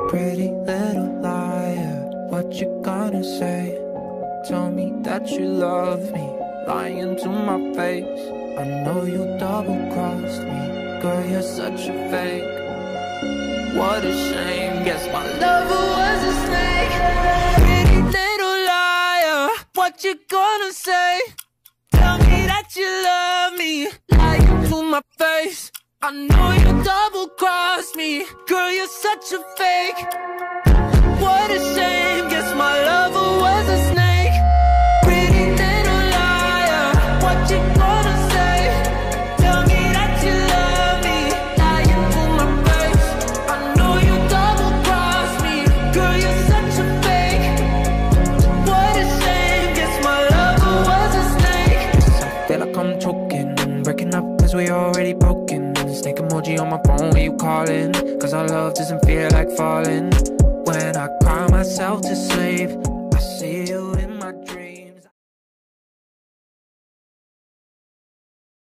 Pretty little liar, what you gonna say? Tell me that you love me, lying to my face. I know you double-crossed me, girl, you're such a fake. What a shame, guess my lover was a snake. Pretty little liar, what you gonna say? Tell me that you love me, lying to my face. I know you double-crossed me, girl, you're such a fake. What a shame, guess my lover was a snake. Pretty little liar, what you gonna say? Tell me that you love me, lying to my face. I know you double-crossed me, girl, you're such a fake. What a shame, guess my lover was a snake. I feel like I'm choking, breaking up cause we already broken. Snake emoji on my phone when you calling, cause our love doesn't feel like falling. When I cry myself to sleep, I see you